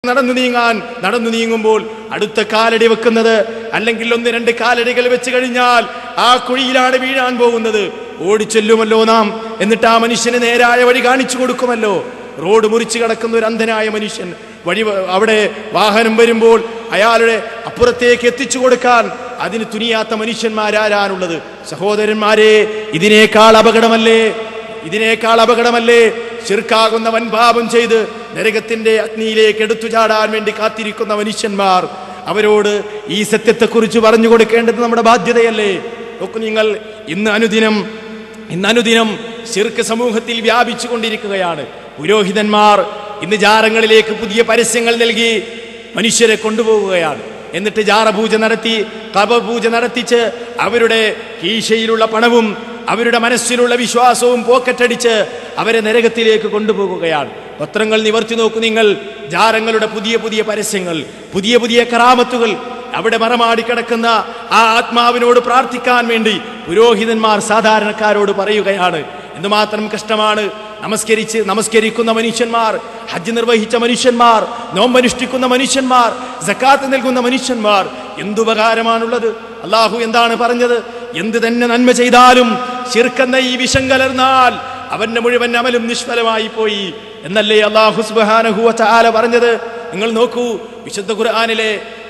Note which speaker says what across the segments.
Speaker 1: നടന്നു നീങ്ങുമ്പോൾ അടുത്ത കാലടി വെക്കുന്നത് അല്ലെങ്കിൽ 1-2 കാലടികൾ വെച്ച് കഴിഞ്ഞാൽ ആ കുഴിയിലാണ് വീഴാൻ പോകുന്നത്. ഓടിച്ചെല്ലുമല്ലോ നാം, എന്നിട്ട് ആ മനുഷ്യന് നേരായ വഴി കാണിച്ചു കൊടുക്കുമല്ലോ. റോഡ് മുറിച്ച് കിടക്കുന്ന ഒരു അന്ധനായ മനുഷ്യൻ അവിടെ വാഹനം വരുമ്പോൾ അയാളുടെ അപ്പുറത്തേക്ക് എത്തിച്ചു കൊടുക്കാൻ അതിന് തുനിയാത്ത മനുഷ്യന്മാരാരാണുള്ളത്? സഹോദരന്മാരെ, ഇതിനേക്കാൾ അപകടമല്ലേ ശിർക്കാകുന്ന വൻപാപം ചെയ്ത് നരകത്തിന്റെ അഗ്നിയിലേക്ക് എടുത്തു ചാടാൻ വേണ്ടി കാത്തിരിക്കുന്ന മനുഷ്യന്മാർ. അവരോട് ഈ സത്യത്തെക്കുറിച്ച് പറഞ്ഞു കൊടുക്കേണ്ടത് നമ്മുടെ ബാധ്യതയല്ലേ? നോക്കൂ നിങ്ങൾ, ഇന്ന് അനുദിനം ശിർക്ക് സമൂഹത്തിൽ വ്യാപിച്ചു കൊണ്ടിരിക്കുകയാണ്. പുരോഹിതന്മാർ ഇന്ന് ജാറങ്ങളിലേക്ക് പുതിയ പരസ്യങ്ങൾ നൽകി മനുഷ്യരെ കൊണ്ടുപോവുകയാണ്. എന്നിട്ട് ജാറപൂജ നടത്തി, കബപൂജ നടത്തിച്ച് അവരുടെ കീശയിലുള്ള പണവും അവരുടെ മനസ്സിലുള്ള വിശ്വാസവും പോക്കറ്റടിച്ച് അവരെ നരകത്തിലേക്ക് കൊണ്ടുപോകുകയാണ്. പത്രങ്ങൾ നിവർത്തി നോക്കൂ നിങ്ങൾ, ജാരങ്ങളുടെ പുതിയ പരസ്യങ്ങൾ, പുതിയ കറാമത്തുകൾ. അവിടെ മറമാടി കിടക്കുന്ന ആ ആത്മാവിനോട് പ്രാർത്ഥിക്കാൻ വേണ്ടി പുരോഹിതന്മാർ സാധാരണക്കാരോട് പറയുകയാണ്. എന്തുമാത്രം കഷ്ടമാണ്! നമസ്കരിക്കുന്ന മനുഷ്യന്മാർ, ഹജ്ജ് നിർവഹിച്ച മനുഷ്യന്മാർ, നോമ്പനുഷ്ഠിക്കുന്ന മനുഷ്യന്മാർ, സക്കാത്ത് നൽകുന്ന മനുഷ്യന്മാർ, എന്തുപകാരമാണുള്ളത്? അള്ളാഹു എന്താണ് പറഞ്ഞത്? എന്ത് തന്നെ നന്മ ചെയ്താലും ശിർക്കെന്ന ഈ വിഷം കലർന്നാൽ അവന്റെ മുഴുവൻ അമലും നിഷ്ഫലമായി പോയി എന്നല്ലേ അള്ളാഹു സുബ്ഹാനഹു വ തആല പറഞ്ഞത്? നിങ്ങൾ നോക്കൂ, വിശുദ്ധ ഖുർആനിലെ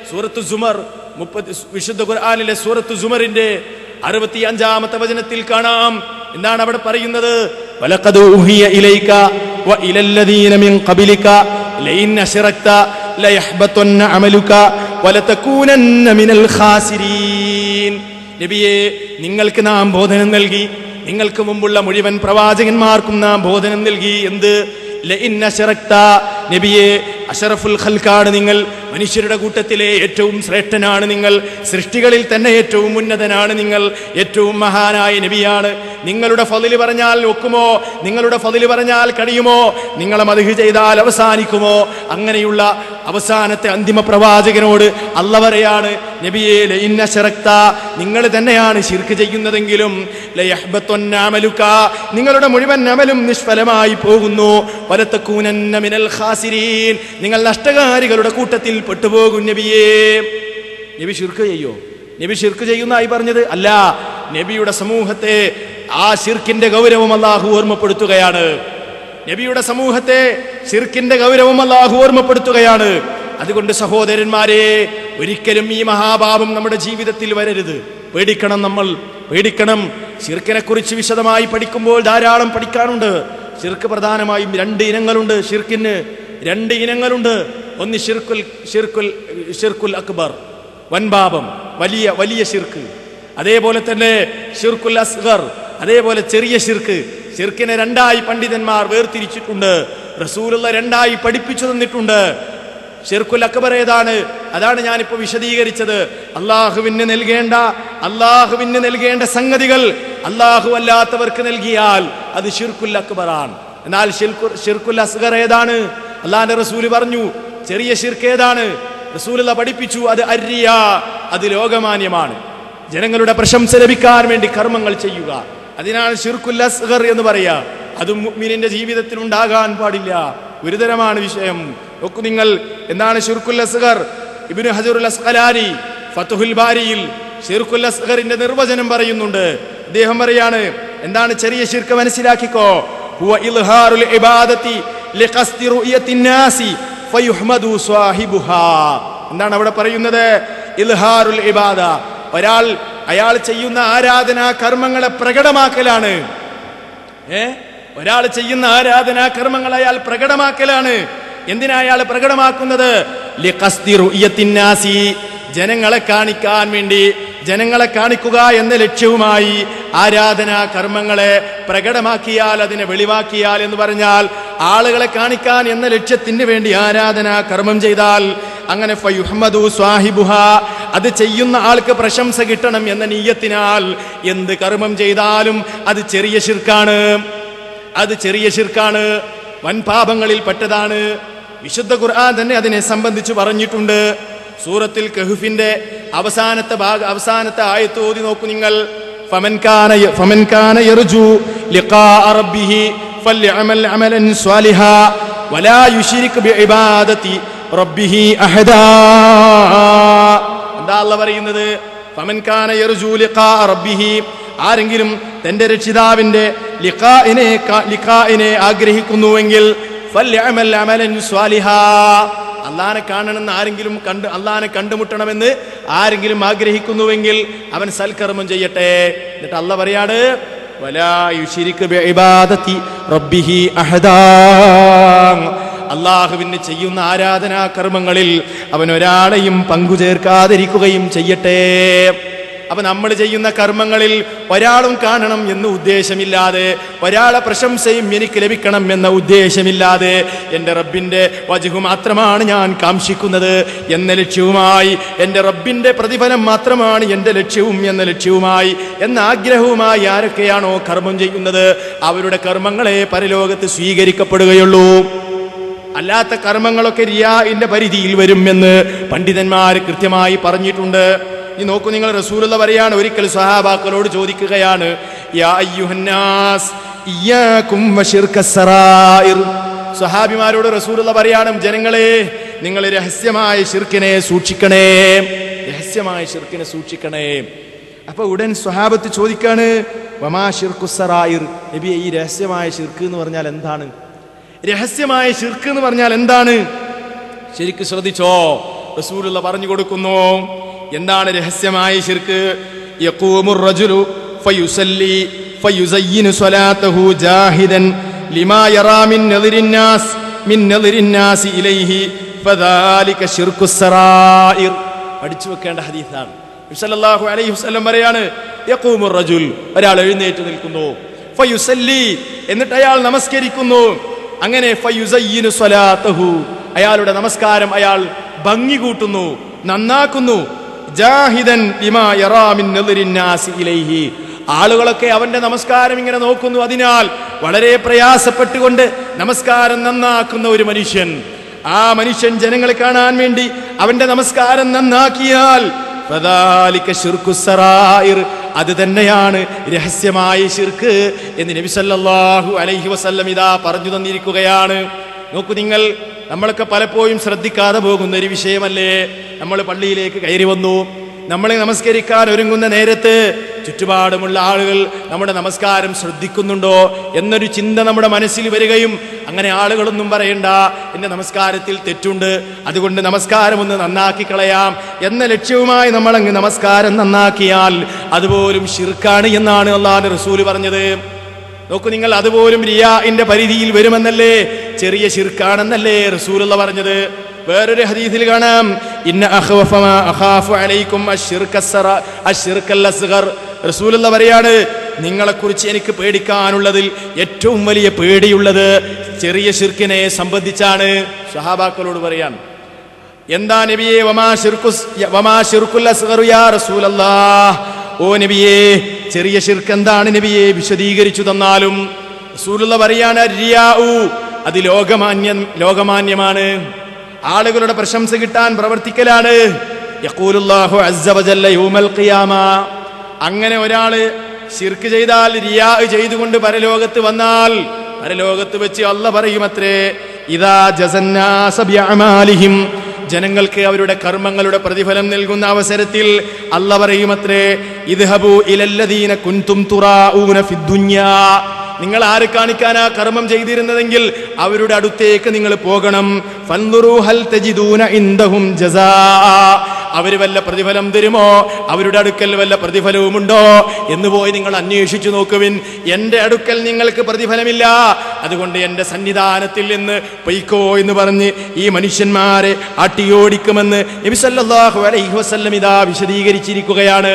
Speaker 1: സൂറത്തു സുമറിന്റെ 65-ാമത്തെ വചനത്തിൽ കാണാം. എന്താണ് അവിടെ പറയുന്നത്? വലഖദ് ഊഹിയ ഇലൈക വ ഇലല്ലദീന മിൻ ഖബലിക ലൈൻ അശ്റക്ത ലയഹ്ബതന്ന അമലുക വലതകൂനന്ന മിനൽ ഖാസിരീൻ. നബിയേ, നിങ്ങൾക്ക് നാം ബോധനം നൽകി, നിങ്ങൾക്ക് മുമ്പുള്ള മുഴുവൻ പ്രവാചകന്മാർക്കും നാം ബോധനം നൽകി. എന്ത്? ലഇൻ അശ്റക്ത, നബിയേ, അശറഫുൽ ഖൽഖാണ് നിങ്ങൾ, മനുഷ്യരുടെ കൂട്ടത്തിലെ ഏറ്റവും ശ്രേഷ്ഠനാണ് നിങ്ങൾ, സൃഷ്ടികളിൽ തന്നെ ഏറ്റവും ഉന്നതനാണ് നിങ്ങൾ, ഏറ്റവും മഹാനായ നബിയാണ്. നിങ്ങളുടെ ഫളിൽ പറഞ്ഞാൽ ഒക്കുമോ? നിങ്ങളുടെ ഫളിൽ പറഞ്ഞാൽ കഴിയുമോ? നിങ്ങളെ മദ്ഹ് ചെയ്താൽ അവസാനിക്കുമോ? അങ്ങനെയുള്ള അവസാനത്തെ അന്തിമ പ്രവാചകനോട് അല്ല പറയാണ്, നബിയേ, ലഇൻ അശ്റക്ത, നിങ്ങൾ തന്നെയാണ് ശിർക്ക് ചെയ്യുന്നതെങ്കിലും ലയഹ്ബതന്ന അമലുക, നിങ്ങളുടെ മുഴുവൻ അമലും നിഷ്ഫലമായി പോകുന്നു. വലതകൂനന്ന മിനൽ ഖാസിരീൻ, നിങ്ങൾ നഷ്ടകാരികളുടെ കൂട്ടത്തിൽ പെട്ടുപോകും. നബിയേ, നബി ശിർക്ക് ചെയ്യോ? നബി ശിർക്ക് ചെയ്യുന്നതായി പറഞ്ഞത് അല്ല. നബിയുടെ സമൂഹത്തെ ആ ശിർക്കിന്റെ ഗൗരവം അല്ലാഹു ഓർമ്മപ്പെടുത്തുകയാണ്. നബിയുടെ സമൂഹത്തെ ശിർക്കിന്റെ ഗൗരവം അല്ലാഹു ഓർമ്മപ്പെടുത്തുകയാണ്. അതുകൊണ്ട് സഹോദരന്മാരെ, ഒരിക്കലും ഈ മഹാപാപം നമ്മുടെ ജീവിതത്തിൽ വരരുത്. പേടിക്കണം, നമ്മൾ പേടിക്കണം. ശിർക്കിനെ കുറിച്ച് വിശദമായി പഠിക്കുമ്പോൾ ധാരാളം പഠിക്കാനുണ്ട്. ശിർക്ക് പ്രധാനമായും 2 ഇനങ്ങളുണ്ട്. ഷിർക്കിന് 2 ഇനങ്ങളുണ്ട്. ഒന്ന് ഷിർക്കുൽ അക്ബർ, വൻപാപം, വലിയ ശിർക്ക്. അതേപോലെ തന്നെ ഷിർക്കുൽ അസ്ഗർ, അതേപോലെ ചെറിയ ശിർക്ക്. ശിർക്കിനെ 2ആയി പണ്ഡിതന്മാർ വേർതിരിച്ചിട്ടുണ്ട്. റസൂലുള്ള 2ആയി പഠിപ്പിച്ചു തന്നിട്ടുണ്ട്. ഷിർക്കുൽ അക്ബർ ഏതാണ്? അതാണ് ഞാനിപ്പോ വിശദീകരിച്ചത്. അള്ളാഹുവിന് നൽകേണ്ട സംഗതികൾ അള്ളാഹു അല്ലാത്തവർക്ക് നൽകിയാൽ അത് ഷിർക്കുൽ അക്ബറാണ്. എന്നാൽ ഷിർക്കുൽ അസ്ഗർ ഏതാണ്? അള്ളാഹിന്റെ റസൂല് പറഞ്ഞു. ചെറിയ ശിർക്ക് ഏതാണ്? റസൂലുള്ള പഠിപ്പിച്ചു, അത് അർരിയാ, അത് ലോകമാന്യമാണ്. ജനങ്ങളുടെ പ്രശംസ ലഭിക്കാൻ വേണ്ടി കർമ്മങ്ങൾ ചെയ്യുക, അതിനാണ് ഷിർക്കുൽ അസ്ഗർ എന്ന് പറയാ. അതും മുഅ്മിനിന്റെ ജീവിതത്തിൽ ഉണ്ടാകാൻ പാടില്ല. ഗുരുതരമാണ് വിഷയം. നോക്കൂ നിങ്ങൾ, എന്താണ് ഷിർക്കുൽ അസ്ഗർ? ഇബ്നു ഹജറുൽ അസ്ഖലാനി ഫത്ഹുൽ ബാരിയിൽ ഷിർക്കുൽ അസ്ഗറിന്റെ നിർവചനം പറയുന്നുണ്ട്. അദ്ദേഹം പറയാണ്, എന്താണ് ചെറിയ ശിർക്ക്? മനസ്സിലാക്കിക്കോ. ഹുവ ഇൽഹാറുൽ ഇബാദത്തി ലിഖസ്ദി റുയത്തിൻ നാസി ഫയുഹ്മദു സാഹിബുഹാ. എന്താണ് അവിടെ പറയുന്നത്? ഇൽഹാറുൽ ഇബാദ, അയാൾ ചെയ്യുന്ന ആരാധനാ കർമ്മങ്ങളെ പ്രകടമാക്കലാണ്. ഒരാൾ ചെയ്യുന്ന ആരാധനാ കർമ്മങ്ങൾ അയാൾ പ്രകടമാക്കലാണ്. എന്തിനാ അയാൾ പ്രകടമാക്കുന്നത്? ലിഖസ്ദി റുയത്തിൻ നാസി, ജനങ്ങളെ കാണിക്കാൻ വേണ്ടി, ജനങ്ങളെ കാണിക്കുക എന്ന ലക്ഷ്യവുമായി ആരാധനാ കർമ്മങ്ങളെ പ്രകടമാക്കിയാൽ, അതിനെ വെളിവാക്കിയാൽ എന്ന് പറഞ്ഞാൽ ആളുകളെ കാണിക്കാൻ എന്ന ലക്ഷ്യത്തിന് വേണ്ടി ആരാധനാ കർമ്മം ചെയ്താൽ അങ്ങനെ ഫയുഹ്മദു സ്വാഹിബുഹാ, അത് ചെയ്യുന്ന ആൾക്ക് പ്രശംസ കിട്ടണം എന്ന നിയ്യത്തിനാൽ എന്ത് കർമ്മം ചെയ്താലും അത് ചെറിയ ശിർക്കാണ്, വൻപാപങ്ങളിൽ പെട്ടതാണ്. വിശുദ്ധ ഖുർആൻ തന്നെ അതിനെ സംബന്ധിച്ച് പറഞ്ഞിട്ടുണ്ട്. സൂറത്തുൽ കഹ്ഫിന്റെ അവസാനത്തെ ആയത്ത് ഓതി നോക്കൂ നിങ്ങൾ. ഫമൻ കാന യർജു ലിഖാഅ റബ്ബിഹി ഫൽയഅമൽ അമലൻ സ്വാലിഹാ വലാ യുശ്രിക് ബിഇബാദതി റബ്ബിഹി അഹദാ. എന്താ അല്ലാഹു പറയുന്നത്? ഫമൻ കാന യർജു ലിഖാ റബ്ബിഹി, ആരെങ്കിലും തന്റെ രക്ഷിതാവിന്റെ ലിഖാഇനെ ആഗ്രഹിക്കുന്നുവെങ്കിൽ ഫൽയഅമൽ അമലൻ സ്വാലിഹാ, അല്ലാഹനെ കാണണമെന്ന് ആരെങ്കിലും അല്ലാഹനെ കണ്ടുമുട്ടണമെന്ന് ആരെങ്കിലും ആഗ്രഹിക്കുന്നുവെങ്കിൽ അവൻ സൽക്കർമ്മം ചെയ്യട്ടെ. എന്നിട്ട് അല്ലാഹ് പറയാണ് വലാ യുശ്രിക് ബിഇബാദതി റബ്ബിഹി അഹദാ, അല്ലാഹുവിന് ചെയ്യുന്ന ആരാധനാ കർമ്മങ്ങളിൽ അവൻ ഒരാളെയും പങ്കുചേർക്കാതിരിക്കുകയും ചെയ്യട്ടെ. അപ്പൊ നമ്മൾ ചെയ്യുന്ന കർമ്മങ്ങളിൽ ഒരാളും കാണണം എന്ന ഉദ്ദേശമില്ലാതെ, ഒരാളെ പ്രശംസയും എനിക്ക് ലഭിക്കണം എന്ന ഉദ്ദേശമില്ലാതെ എൻ്റെ റബ്ബിൻ്റെ വജ്ഹ് മാത്രമാണ് ഞാൻ കാംക്ഷിക്കുന്നത് എന്ന ലക്ഷ്യവുമായി, എൻ്റെ റബ്ബിൻ്റെ പ്രതിഫലം മാത്രമാണ് എൻ്റെ ലക്ഷ്യവും എന്ന ലക്ഷ്യവുമായി, എന്ന ആഗ്രഹവുമായി ആരൊക്കെയാണോ കർമ്മം ചെയ്യുന്നത് അവരുടെ കർമ്മങ്ങളെ പരലോകത്ത് സ്വീകരിക്കപ്പെടുകയുള്ളൂ. അല്ലാത്ത കർമ്മങ്ങളൊക്കെ റിയാഇന്റെ പരിധിയിൽ വരും എന്ന് പണ്ഡിതന്മാർ കൃത്യമായി പറഞ്ഞിട്ടുണ്ട്. ഈ നോക്കൂ നിങ്ങൾ, റസൂലുള്ള പറയാണ്, ഒരിക്കൽ സ്വഹാബാക്കളോട് ചോദിക്കുകയാണ്, യാ അയ്യുഹന്നാസ് ഇയ്യാകും വശിർക്കസ് സറായിർ. സ്വഹാബിമാരോട് റസൂലുള്ള പറയാണ്, ജനങ്ങളെ നിങ്ങൾ രഹസ്യമായ ശിർക്കിനെ സൂക്ഷിക്കണേ, രഹസ്യമായ ശിർക്കിനെ സൂക്ഷിക്കണേ. അപ്പൊ ഉടൻ സ്വഹാബത്ത് ചോദിക്കാണ്, വമാ ശിർക്കുസ് സറായിർ, നബിയെ ഈ രഹസ്യമായ ശിർക്ക് എന്ന് പറഞ്ഞാൽ എന്താണ്? രഹസ്യമായ ശിർക്ക് എന്ന് പറഞ്ഞാൽ എന്താണ്? ശരിക്ക് ശ്രദ്ധിച്ചോ, റസൂലുള്ള പറഞ്ഞു കൊടുക്കുന്നു എന്താണ് രഹസ്യമായ ശിർക്ക്. യഖൂമുർ റജുലു ഫയുസല്ലി ഫയുസയ്യിനു സ്വലാതഹു ജാഹിദൻ ലിമാ യറാ മിൻ നളിരിന്നാസ് ഇലൈഹി ഫദാലിക ശിർക്കുസ് സറായിർ. പഠിച്ചു വെക്കേണ്ട ഹദീസാണ്. നബി സല്ലല്ലാഹു അലൈഹി വസല്ലം പറയാണ്, യഖൂമുർ റജുൽ, ഒരാൾ എഴുന്നേറ്റ് നിൽക്കുന്നു, ഫയുസല്ലി, എന്നിട്ട് അയാൾ നമസ്കരിക്കുന്നു. അങ്ങനെ ഫയുസയ്യിനു സ്വലാതഹു, അയാളുടെ നമസ്കാരം അയാൾ ഭംഗി കൂട്ടുന്നു, നന്നാക്കുന്നു. ജാഹിദൻ ലിമാ യറാ മിൻ നളിരിന്നാസ് ഇലൈഹി, ആളുകളൊക്കെ അവന്റെ നമസ്കാരം ഇങ്ങനെ നോക്കുന്നു. അതിനാൽ വളരെ പ്രയാസപ്പെട്ടുകൊണ്ട് നമസ്കാരം നന്നാക്കുന്ന ഒരു മനുഷ്യൻ, ആ മനുഷ്യൻ ജനങ്ങളെ കാണാൻ വേണ്ടി അവന്റെ നമസ്കാരം നന്നാക്കിയാൽ ഫദാലിക ശിർക്കുസ് സറായിർ, അത് തന്നെയാണ് രഹസ്യമായ ശിർക്ക് എന്ന് നബി സല്ലല്ലാഹു അലൈഹി വസല്ലം ഇതാ പറഞ്ഞു തന്നിരിക്കുകയാണ്. നോക്കൂ നിങ്ങൾ, നമ്മളൊക്കെ പലപ്പോഴും ശ്രദ്ധിക്കാതെ പോകുന്ന ഒരു വിഷയമല്ലേ. നമ്മൾ പള്ളിയിലേക്ക് കയറി വന്നു, നമ്മളെ നമസ്കരിക്കാൻ ഒരുങ്ങുന്ന നേരത്ത് ചുറ്റുപാടുമുള്ള ആളുകൾ നമ്മുടെ നമസ്കാരം ശ്രദ്ധിക്കുന്നുണ്ടോ എന്നൊരു ചിന്ത നമ്മുടെ മനസ്സിൽ വരികയും, അങ്ങനെ ആളുകളൊന്നും പറയണ്ട, എൻ്റെ നമസ്കാരത്തിൽ തെറ്റുണ്ട്, അതുകൊണ്ട് നമസ്കാരം ഒന്ന് നന്നാക്കി കളയാം എന്ന ലക്ഷ്യവുമായി നമ്മളങ്ങ് നമസ്കാരം നന്നാക്കിയാൽ അതുപോലും ശിർക്കാണ് എന്നാണ് അല്ലാഹുവിന്റെ റസൂല് പറഞ്ഞത്. നോക്കൂ നിങ്ങൾ, അതുപോലും റിയാഇന്റെ പരിധിയിൽ വരുമെന്നല്ലേ, ചെറിയ ശിർക്കാണെന്നല്ലേ റസൂലുള്ള പറഞ്ഞത്. വേറൊരു ഹദീസിൽ കാണാം, ഇന്ന അഖ്വഫ മാ അഖാഫു അലൈക്കും അശ്ശിർക്കൽ അസ്ഗർ. റസൂലുള്ള പറയാണ്, നിങ്ങളെക്കുറിച്ച് എനിക്ക് പേടിക്കാനുള്ളതിൽ ഏറ്റവും വലിയ പേടിയുള്ളത് ചെറിയ ശിർക്കിനെ സംബന്ധിച്ചാണ്. സ്വഹാബാക്കളോട് പറയാൻ, എന്താ നബിയേ വമാ ശിർക്കുൽ അസ്ഗർ യാ റസൂലല്ലാഹ്, ഓ നബിയേ ചെറിയ ശിർക്ക് എന്താണ് നബിയെ വിശദീകരിച്ചു തന്നാലും. റസൂലുള്ള പറയാണ്, റിയാഉ, അത് ലോകമാന്യമാണ്, ആളുകളുടെ പ്രശംസ കിട്ടാൻ പ്രവർത്തിക്കലാണ്. യഖൂലുല്ലാഹു അസ്സ വജല്ല യൗമൽ ഖിയാമ, അങ്ങനെ ഒരാള് ശിർക്ക് ചെയ്താൽ, റിയാ ചെയ്തുകൊണ്ട് പരലോകത്ത് വന്നാൽ, പരലോകത്ത് വെച്ച് അല്ലാഹ് പറയുമത്രേ, ഇദാ ജസന്നാസ ബിഅമാലിഹിം, ജനങ്ങൾക്ക് അവരുടെ കർമ്മങ്ങളുടെ പ്രതിഫലം നൽകുന്ന അവസരത്തിൽ അല്ലാഹ് പറയുമത്രേ, ഇദ്ഹബു ഇലല്ലദീന കുൻതും തുറാഊന ഫിദ്ദുനിയാ, നിങ്ങൾ ആരെ കാണിക്കാനാ കർമ്മം ചെയ്തിരുന്നതെങ്കിൽ അവരുടെ അടുത്തേക്ക് നിങ്ങൾ പോകണം. ഫൻദുറു ഹൽ തജിദൂന ഇൻദഹും ജസാ, അവർ വല്ല പ്രതിഫലം തരുമോ, അവരുടെ അടുക്കൽ വല്ല പ്രതിഫലവുമുണ്ടോ എന്ന് പോയി നിങ്ങൾ അന്വേഷിച്ചു നോക്കുവിൻ. എൻ്റെ അടുക്കൽ നിങ്ങൾക്ക് പ്രതിഫലമില്ല, അതുകൊണ്ട് എൻ്റെ സന്നിധാനത്തിൽ നിന്ന് പൊയ്ക്കോ എന്ന് പറഞ്ഞ് ഈ മനുഷ്യന്മാരെ ആട്ടിയോടിക്കുമെന്ന് നബി സല്ലല്ലാഹു അലൈഹി വസല്ലം ഇതാ വിശദീകരിച്ചിരിക്കുകയാണ്.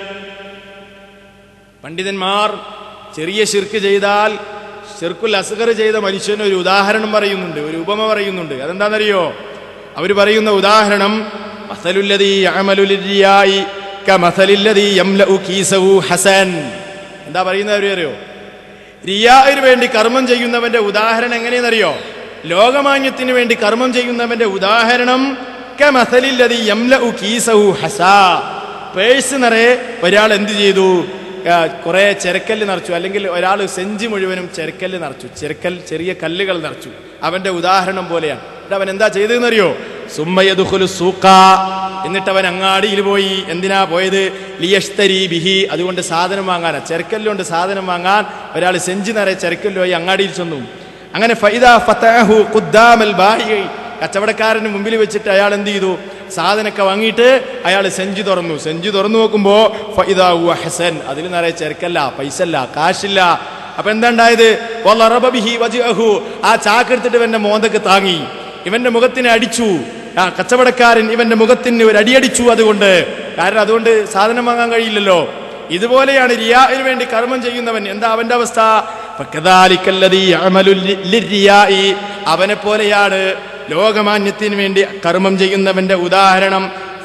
Speaker 1: പണ്ഡിതന്മാർ ചെറിയ ശിർക്ക് ചെയ്താൽ, ശിർക്കുൽ അസ്ഗർ ചെയ്ത മനുഷ്യന് ഒരു ഉദാഹരണം പറയുന്നുണ്ട്, ഒരു ഉപമ പറയുന്നുണ്ട്. അതെന്താണെന്നറിയോ? അവർ പറയുന്ന ഉദാഹരണം, മസലുല്ലദീ യഅമലു ലിർരിയാഇ കമസലില്ലദീ യംലഉ കീസഹു ഹസൻ. എന്താ പറയുന്നത് അറിയോ? റിയാഇന് വേണ്ടി കർമ്മം ചെയ്യുന്നവന്റെ ഉദാഹരണം എങ്ങനെയെന്നറിയോ? ലോകമാന്യത്തിന് വേണ്ടി കർമ്മം ചെയ്യുന്നവന്റെ ഉദാഹരണം കമസലില്ലദീ യംലഉ കീസഹു ഹസാ. പേഴ്സ് നിറയെ ഒരാൾ എന്ത് ചെയ്തു? കുറെ ചെരക്കല്ല് നിറച്ചു, അല്ലെങ്കിൽ ഒരാൾ സെഞ്ചി മുഴുവനും ചെരക്കല്ല് നിറച്ചു, ചെറിയ കല്ലുകൾ നിറച്ചു. അവന്റെ ഉദാഹരണം പോലെയാണ്. അവൻ എന്താ ചെയ്തതെന്നറിയോ? സുമ്മയദ്ഖുലു സൂഖ, എന്നിട്ട് അവൻ അങ്ങാടിയിൽ പോയി. എന്തിനാ പോയത്? ലിയഷ്തരി ബിഹി, അതുകൊണ്ട് സാധനം വാങ്ങാനാ. ചെരക്കല്ലുകൊണ്ട് സാധനം വാങ്ങാൻ ഒരാൾ സെഞ്ചി നിറയെ ചെരക്കല്ലുമായി അങ്ങാടിയിൽ ചെന്നു. അങ്ങനെ ഫൈദാ ഫതഹു ഖുദ്ദാമൽ ബായി, കച്ചവടക്കാരന് മുമ്പിൽ വെച്ചിട്ട് അയാൾ എന്ത് ചെയ്തു? സാധനമൊക്കെ വാങ്ങിയിട്ട് അയാൾ സെഞ്ചി തുറന്നു. സെഞ്ചി തുറന്നു നോക്കുമ്പോ ഫൈദാ ഹുവ ഹസൻ, അതിൽ നിറയെ ചെരക്കല്ല, പൈസ ഇല്ല, കാശില്ല. അപ്പൊ എന്താ ഉണ്ടായത്? വളറബ ബിഹി വജ്ഹു, ആ ചാക്കെടുത്തിട്ട് ഇവന്റെ മോന്തക്ക് താങ്ങി, ഇവന്റെ മുഖത്തിനെ അടിച്ചു. ആ കച്ചവടക്കാരൻ ഇവന്റെ മുഖത്തിന് ഒരു അടിയടിച്ചു. കാരണം അതുകൊണ്ട് സാധനം വാങ്ങാൻ കഴിയില്ലല്ലോ. ഇതുപോലെയാണ് റിയാഇന് വേണ്ടി കർമ്മം ചെയ്യുന്നവൻ. എന്താ അവന്റെ അവസ്ഥ? അവനെ പോലെയാണ് ലോകമാന്യത്തിന് വേണ്ടി കർമ്മം ചെയ്യുന്നവന്റെ ഉദാഹരണം.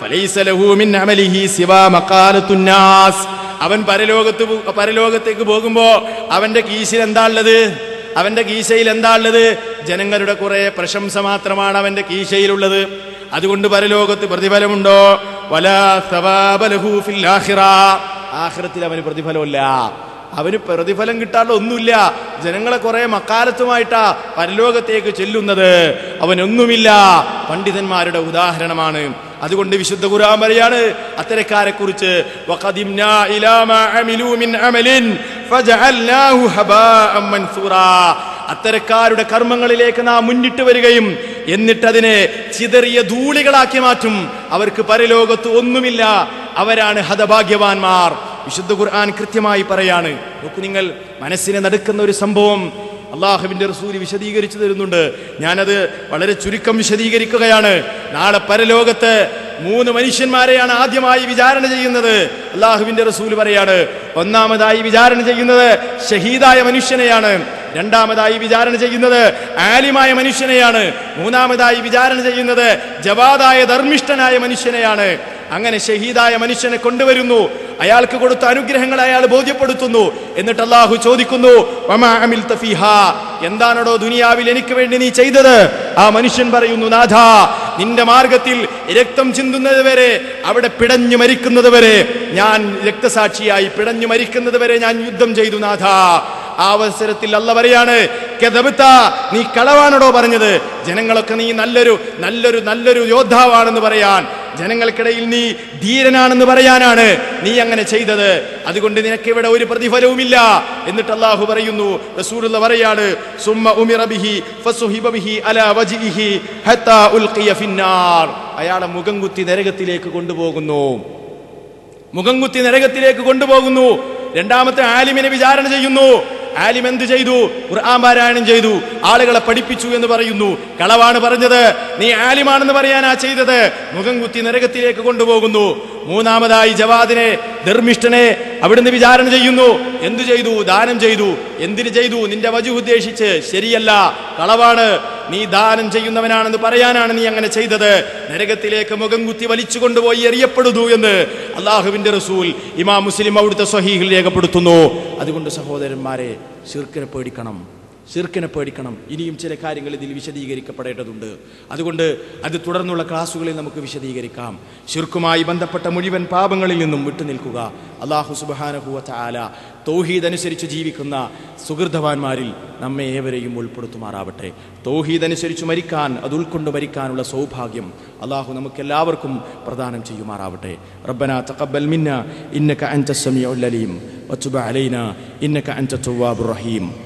Speaker 1: അവൻ പരലോകത്തേക്ക് പോകുമ്പോ അവന്റെ കീശയിൽ എന്താ ഉള്ളത്? അവന്റെ കീശയിൽ എന്താ ഉള്ളത്? ജനങ്ങളുടെ കുറെ പ്രശംസ മാത്രമാണ് അവന്റെ കീശയിലുള്ളത്. അതുകൊണ്ട് പരലോകത്ത് പ്രതിഫലമുണ്ടോ? വലാ സവാബ ലഹു ഫിൽ ആഖിറ, ആഖിറത്തിൽ അവന് പ്രതിഫലമില്ല. അവന് പ്രതിഫലം കിട്ടാനുള്ള ഒന്നുമില്ല. ജനങ്ങളെ കുറെ മക്കാലത്തുമായിട്ടാ പരലോകത്തേക്ക് ചെല്ലുന്നത്. അവനൊന്നുമില്ല. പണ്ഡിതന്മാരുടെ ഉദാഹരണമാണ്. അതുകൊണ്ട് വിശുദ്ധ ഖുർആൻ പറയാണ് അത്തരക്കാരെ കുറിച്ച്, വഖദിംനാ ഇലാ മാ അമിലൂ മിൻ അമലിൻ ഫജഅൽനാഹു ഹബാഅൻ മൻസൂറാ, അത്തരക്കാരുടെ കർമ്മങ്ങളിലേക്ക് നാം മുന്നിട്ട് വരികയും എന്നിട്ട് അതിനെ ചിതറിയ ധൂളികളാക്കി മാറ്റും. അവർക്ക് പരലോകത്ത് ഒന്നുമില്ല. അവരാണ് ഹതഭാഗ്യവാന്മാർ. വിശുദ്ധ ഖുർആൻ കൃത്യമായി പറയാണ്. നോക്കൂ നിങ്ങൾ, മനസ്സിനെ നടുക്കുന്ന ഒരു സംഭവം അള്ളാഹുവിന്റെ റസൂൽ വിശദീകരിച്ചു തരുന്നുണ്ട്. ഞാനത് വളരെ ചുരുക്കം വിശദീകരിക്കുകയാണ്. നാളെ പരലോകത്ത് 3 മനുഷ്യന്മാരെയാണ് ആദ്യമായി വിചാരണ ചെയ്യുന്നത്. അള്ളാഹുവിന്റെ റസൂൽ പറയാണ്, ഒന്നാമതായി വിചാരണ ചെയ്യുന്നത് ഷഹീദായ മനുഷ്യനെയാണ്. രണ്ടാമതായി വിചാരണ ചെയ്യുന്നത് ആലിമായ മനുഷ്യനെയാണ്. മൂന്നാമതായി വിചാരണ ചെയ്യുന്നത് ജവാദായ ധർമ്മിഷ്ഠനായ മനുഷ്യനെയാണ്. അങ്ങനെ ഷഹീദായ മനുഷ്യനെ കൊണ്ടുവരുന്നു. അയാൾക്ക് കൊടുത്ത അനുഗ്രഹങ്ങൾ അയാൾ ബോധ്യപ്പെടുത്തുന്നു. എന്നിട്ട് അല്ലാഹു ചോദിക്കുന്നു, വമാ അമിൽത ഫീഹാ, എന്താണോ ദുനിയാവിൽ എനിക്ക് വേണ്ടി നീ ചെയ്തത്? ആ മനുഷ്യൻ പറയുന്നു, നാഥാ, നിന്റെ മാർഗത്തിൽ രക്തം ചിന്തുന്നത് വരെ, അവിടെ പിടഞ്ഞു മരിക്കുന്നത് വരെ, ഞാൻ രക്തസാക്ഷിയായി പിടഞ്ഞു മരിക്കുന്നത് വരെ ഞാൻ യുദ്ധം ചെയ്തു നാഥാ. ആ അവസരത്തിൽ അല്ലാഹു പറയാണ്, കദബത, നീ കളവാണോ പറഞ്ഞത്? ജനങ്ങളൊക്കെ നീ നല്ലൊരു യോദ്ധാവാണെന്ന് പറയാൻ, ജനങ്ങൾക്കിടയിൽ നീ ധീരനാണെന്ന് പറയാനാണ് നീ അങ്ങനെ ചെയ്തത്. അതുകൊണ്ട് നിനക്ക് ഇവിടെ ഒരു പ്രതിഫലവുമില്ല. എന്നിട്ട് അല്ലാഹു പറയുന്നു, റസൂലുള്ളാഹി പറയാണ്, സുമ്മ ഉമിറ ബിഹി ഫസുഹിബ ബിഹി അലാ വജ്ഹിഹി ഹത്താ ഉൽഖിയ ഫിന്നാർ, അയാളെ മുഖം കുത്തി നരകത്തിലേക്ക് കൊണ്ടുപോകുന്നു. രണ്ടാമത്തെ ആലിമിനെ വിചാരണ ചെയ്യുന്നു. ആലിം എന്ത് ചെയ്തു? ഖുർആൻ പാരായണം ചെയ്തു, ആളുകളെ പഠിപ്പിച്ചു എന്ന് പറയുന്നു. കളവാണ് പറഞ്ഞത്, നീ ആലിമാണെന്ന് പറയാനാ ചെയ്തത്. മുഖം കുത്തി നരകത്തിലേക്ക് കൊണ്ടുപോകുന്നു. മൂന്നാമതായി ജവാദിനെ, ധർമ്മിഷ്ഠനെ അവിടുന്ന് വിചാരണ ചെയ്യുന്നു. എന്തു ചെയ്തു? ദാനം ചെയ്തു. എന്തിനു ചെയ്തു? നിന്റെ വജുഹ് ഉദ്ദേശിച്ച്. ശരിയല്ല, കളവാണ്. നീ ദാനം ചെയ്യുന്നവനാണെന്ന് പറയാനാണ് നീ അങ്ങനെ ചെയ്തത്. നരകത്തിലേക്ക് മുഖം കുത്തി വലിച്ചു കൊണ്ടുപോയി എറിയപ്പെടുന്നു എന്ന് അള്ളാഹുവിന്റെ റസൂൽ ഇമാം മുസ്ലിം അവിടുത്തെ സ്വഹീഹിൽ രേഖപ്പെടുത്തുന്നു. അതുകൊണ്ട് സഹോദരന്മാരെ, ശിർക്കിനെ പേടിക്കണം. ഇനിയും ചില കാര്യങ്ങൾ ഇതിൽ വിശദീകരിക്കപ്പെടേണ്ടതുണ്ട്. അതുകൊണ്ട് അത് തുടർന്നുള്ള ക്ലാസ്സുകളിൽ നമുക്ക് വിശദീകരിക്കാം. ശിർക്കുമായി ബന്ധപ്പെട്ട മുഴുവൻ പാപങ്ങളിൽ നിന്നും വിട്ടുനിൽക്കുക. അല്ലാഹു സുബ്ഹാനഹു വ തആല തൗഹീദ് അനുസരിച്ച് ജീവിക്കുന്ന സുഹൃതവാന്മാരിൽ നമ്മെ ഏവരെയും ഉൾപ്പെടുത്തുമാറാവട്ടെ. തൗഹീദ് അനുസരിച്ച് മരിക്കാൻ, അത് ഉൾക്കൊണ്ട് മരിക്കാനുള്ള സൗഭാഗ്യം അല്ലാഹു നമുക്കെല്ലാവർക്കും പ്രദാനം ചെയ്യുമാറാവട്ടെ. റബ്ബനാ തഖബ്ബൽ മിന്നാ ഇന്നക അൻതസ് സമീഉൽ അലീം വതുബ് അലൈനാ ഇന്നക അൻതത് തവ്വാബുർ റഹീം.